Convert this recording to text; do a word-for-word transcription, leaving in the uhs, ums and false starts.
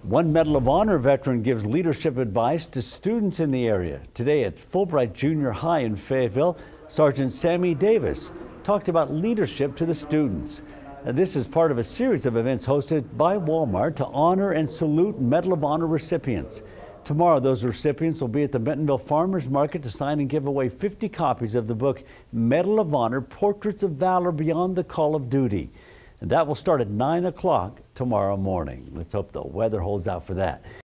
One Medal of Honor veteran gives leadership advice to students in the area. Today at Fulbright Junior High in Fayetteville, Sergeant Sammy Davis talked about leadership to the students. And this is part of a series of events hosted by Walmart to honor and salute Medal of Honor recipients. Tomorrow, those recipients will be at the Bentonville Farmers Market to sign and give away fifty copies of the book Medal of Honor, Portraits of Valor Beyond the Call of Duty. And that will start at nine o'clock tomorrow morning. Let's hope the weather holds out for that.